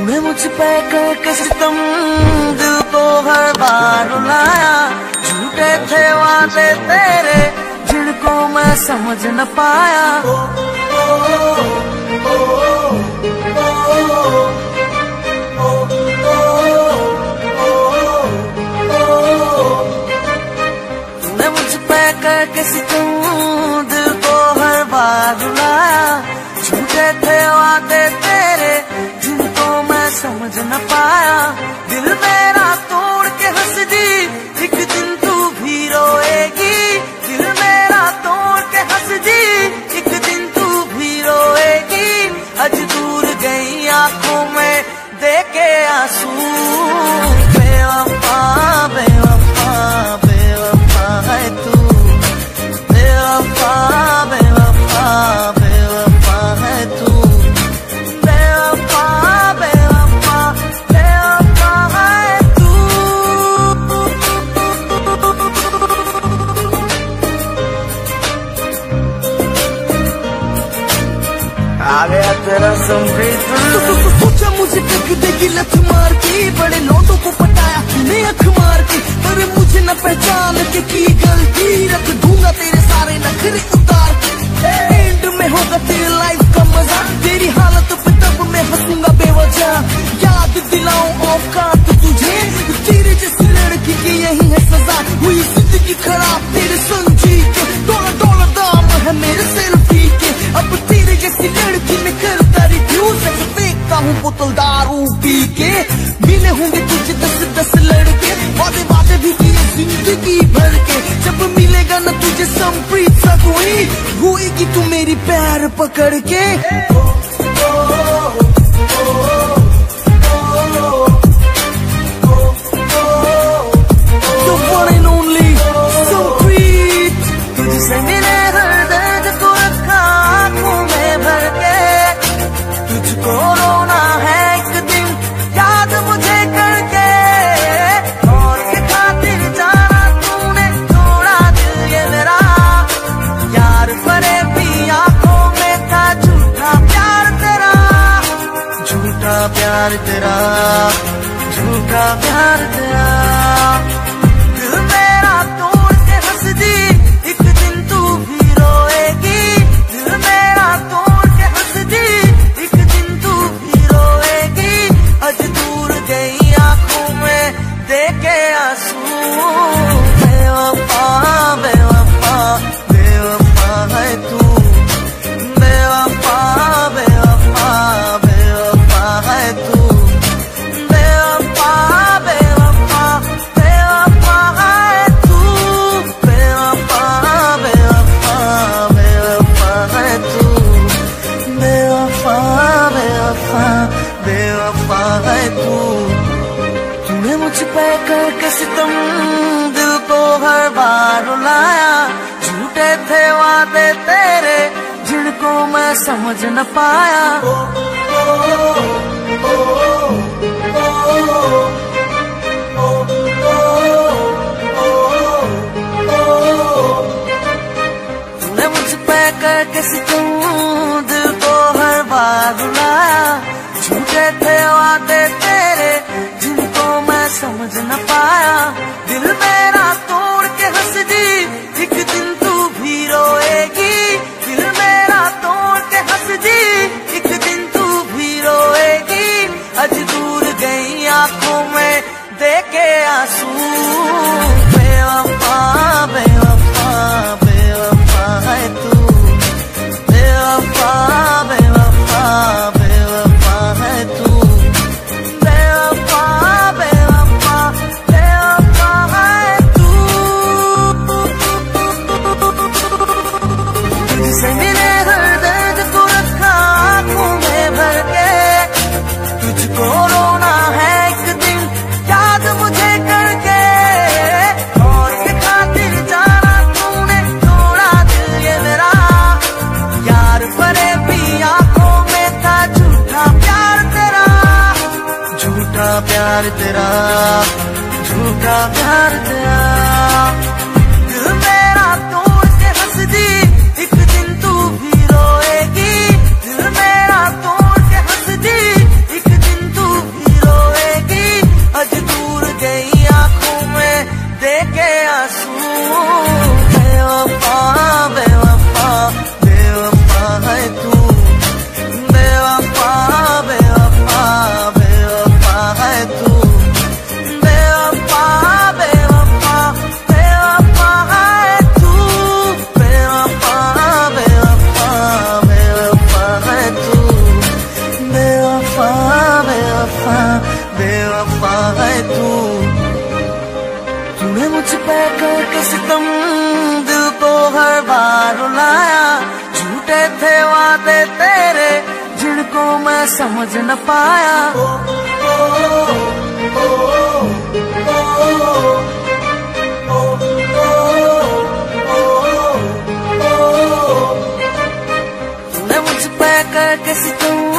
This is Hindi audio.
तूने मुझ पे करके सितम दिल को हर बार रुलाया। झूठे थे वादे तेरे जिनको मैं समझ न पाया। तूने मुझ पे करके सितम दिल को हर बार रुलाया। झूठे थे वादे तेरे जिनको मैं समझ न पाया। दिल मेरा तोड़ के हंस दी एक दिन तू भी रोएगी। दिल मेरा तोड़ के हंस दी एक दिन तू भी रोएगी। आज दूर गई आंखों में देके आंसू। बेवफा बेवफा बेवफा है तू। बेवफा बेवफा बेवफा है तू। बेवफा बेवफा बेवफा है तू। आ गया तेरा समृद्ध। सोचा मुझे टक देगी लत मार के। बड़े लोगों को पटाया तूने अख मार के। पर मुझे न पहचान के की गलती। रख दूंगा तेरे सारे नखरे उतार के। एंड में होगा तेरी लाइफ का मजा। तेरी हालत पे तब मैं हंसूंगा बेवजह। याद दिलाऊं औकात तुझे। तेरे जैसी लड़की की यही है सजा। हुई जिंदगी खराब तेरे संजी के। डॉलर दाम है मेरे सेल्फी के। अब तेरे जैसी लड़की में करता रिफ्यूज। देखता हूँ बोतल दारू पी के। मिले होंगे तुझे 10 लड़के। वादे वादे भी किए जिंदगी भर के। जब मिलेगा न तुझे समप्रीत सा कोई। होएगी तू मेरी पैर पकड़ के। The one and only समप्रीत। तुझसे मिले हर दर्द को रखा आंखों में भर के। तुझको रोना है एक दिन याद मुझे करके। और के खातिर जाना तूने थोड़ा दिल ये मेरा। यार परे भी आंखों में था झूठा प्यार तेरा। झूठा प्यार तेरा। झूठा प्यार तेरा। दिल मेरा तोड़ के हंस दी एक दिन तू भी रोएगी। दिल मेरा तोड़ के हंस दी एक दिन तू भी रोएगी। आज दूर गई आंखों में देके आंसू। बेवफा बेवफा बेवफा है तू। बेवफा बेवफा बेवफा है तू। बेवफा बेवफा बेवफा है तू। बेवफा बेवफा बेवफा है तू। बेवफा बेवफा बेवफा है तू। तूने मुझ पे करके सितम दिल को हर बार रुलाया। झूठे थे वादे तेरे जिनको मैं समझ न पाया। तूने मुझ पे करके सितम दिल को हर बार रुलाया। झूठे थे वादे तेरे जिनको मैं समझ न पाया। दिल मेरा तोड़ के हंस दी एक दिन तू भी रोएगी। दिल मेरा तोड़ के हंस दी एक दिन तू भी रोएगी। आज दूर गई आंखों में देके आंसू। बेवफा बेवफा बेवफा है तू। बेवफा बेवफा बेवफा है तू। बेवफा बेवफा बेवफा है तू। तुझसे मिले हर दर्द को रखा आंखों में भर के। तुझको रोना है एक दिन याद मुझे करके। और के खातिर जाना तूने थोड़ा दिल ये मेरा। यार परे भी आंखों में था झूठा प्यार तेरा। झूठा प्यार तेरा। झूठा प्यार तेरा। दिल मेरा तोड़ के हंस दी एक दिन तू भी रोएगी। दिल मेरा तोड़ के हंस दी एक दिन तू वफा बेवफा है तूने मुझ पे करके सितम दिल को हर बार रुलाया। झूठे थे वादे तेरे जिनको मैं समझ न पाया। तूने मुझ पे करके सितम